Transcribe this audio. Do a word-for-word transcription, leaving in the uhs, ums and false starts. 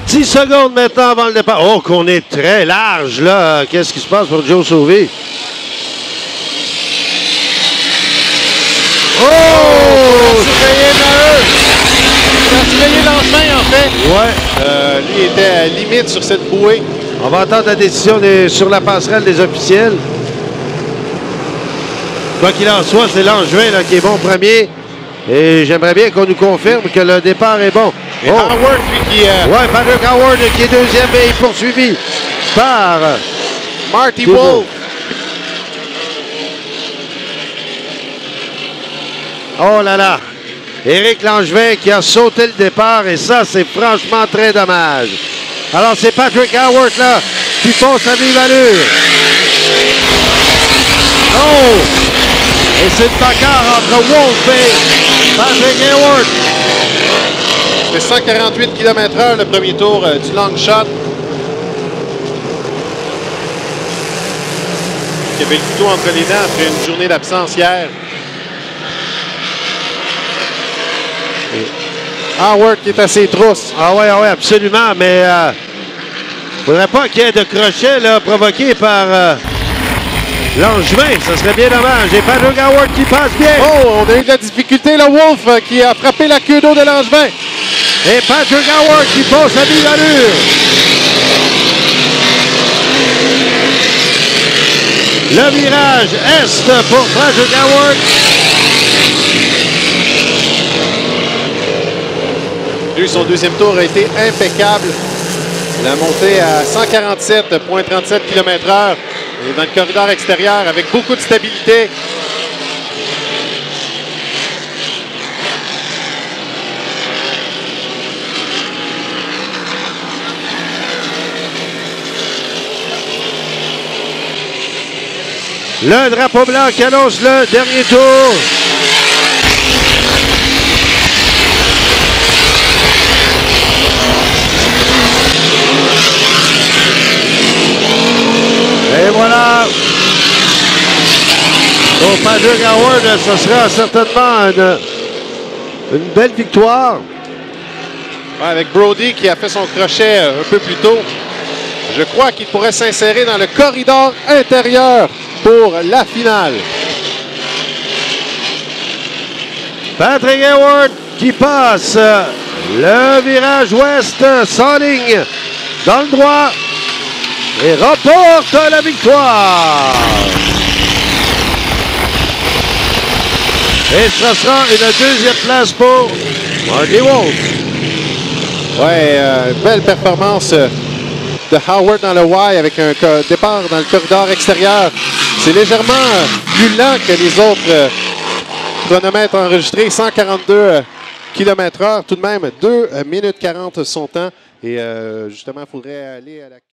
dix secondes maintenant avant le départ. Oh, qu'on est très large, là. Qu'est-ce qui se passe pour Joe Sauvé? Oh! Surveiller Maheu. Il a surveillé Langevin, en fait. Ouais. Euh, lui était à limite sur cette bouée. On va attendre la décision des, sur la passerelle des officiels. Quoi qu'il en soit, c'est Langevin là, qui est bon premier. Et j'aimerais bien qu'on nous confirme que le départ est bon. Et oh. Howard, lui, qui... Euh... Ouais, Patrick Howard qui est deuxième et poursuivi par... Marty Wolf. Oh là là! Éric Langevin qui a sauté le départ et ça, c'est franchement très dommage. Alors, c'est Patrick Howard là qui fonce à vive allure. Oh! Et c'est une bagarre entre Wolf et Patrick Howard. C'est cent quarante-huit kilomètres heure le premier tour euh, du long shot. Il y avait le couteau entre les dents après une journée d'absence hier. Howard qui est à ses trousses. Ah oui, ah oui, absolument, mais euh, faudrait pas qu'il y ait de crochet là, provoqué par euh, Langevin. Ça serait bien dommage. Et Patrick Howard qui passe bien. Oh, on a eu de la difficulté. Le Wolf euh, qui a frappé la queue d'eau de Langevin. Et Patrick Howard qui passe à vive allure. Le virage est pour Patrick Howard. Lui, son deuxième tour a été impeccable. Il a monté à cent quarante-sept virgule trente-sept kilomètres heure et dans le corridor extérieur avec beaucoup de stabilité. Le drapeau blanc qui annonce le dernier tour. Et voilà. Pour Patrick Howard, ce sera certainement une, une belle victoire. Ouais, avec Brody qui a fait son crochet un peu plus tôt. Je crois qu'il pourrait s'insérer dans le corridor intérieur pour la finale. Patrick Howard qui passe le virage ouest sans ligne dans le droit et remporte la victoire. Et ce sera une deuxième place pour Marty Wolf. Ouais, euh, belle performance de Howard dans le Y avec un départ dans le corridor extérieur. C'est légèrement plus lent que les autres euh, chronomètres enregistrés. cent quarante-deux kilomètres heure, tout de même deux minutes quarante son temps. Et euh, justement, il faudrait aller à la...